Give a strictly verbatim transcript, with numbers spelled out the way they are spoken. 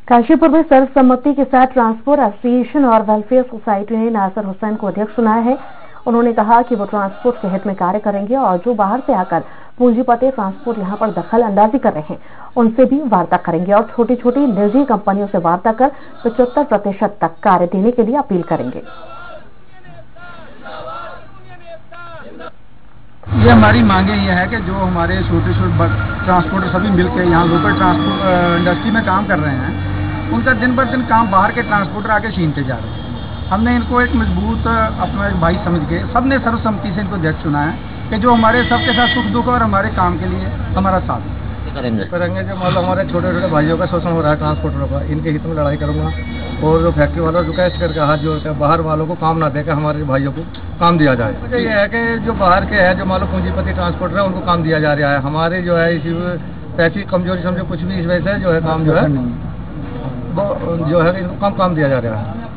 काशीपुर में सर्वसम्मति के साथ ट्रांसपोर्ट एसोसिएशन और वेलफेयर सोसाइटी ने नासिर हुसैन को अध्यक्ष चुना है। उन्होंने कहा कि वो ट्रांसपोर्ट के हित में कार्य करेंगे और जो बाहर से आकर पूंजीपति ट्रांसपोर्ट यहां पर दखल अंदाजी कर रहे हैं उनसे भी वार्ता करेंगे और छोटी छोटी निजी कंपनियों से वार्ता कर पचहत्तर प्रतिशत तक कार्य देने के लिए अपील करेंगे। ये हमारी मांगे ये है कि जो हमारे छोटे छोटे ट्रांसपोर्टर सभी मिलकर यहाँ लोकल ट्रांसपोर्ट इंडस्ट्री में काम कर रहे हैं, उनका दिन बर दिन काम बाहर के ट्रांसपोर्टर आके छीनते जा रहे हैं। हमने इनको एक मजबूत अपना एक भाई समझ के सबने सर्वसम्मति से इनको अध्यक्ष चुना है कि जो हमारे सबके साथ सुख दुख और हमारे काम के लिए हमारा साथ करेंगे करेंगे जो मान लो हमारे छोटे छोटे भाइयों का शोषण हो रहा है ट्रांसपोर्टरों का, इनके हित में लड़ाई करूंगा और जो फैक्ट्री वालों रिक्वेस्ट करके हाथ जोड़ते हैं बाहर वालों को काम ना देकर हमारे भाइयों को काम दिया जाए। मुझे ये है कि जो बाहर के हैं जो मान लो पूंजीपति ट्रांसपोर्टर है उनको काम दिया जा रहा है, हमारे जो है इसी पैसे कमजोरी समझो कुछ भी इस वजह से जो है काम जो है वो जो है इनको कम काम दिया जा रहा है।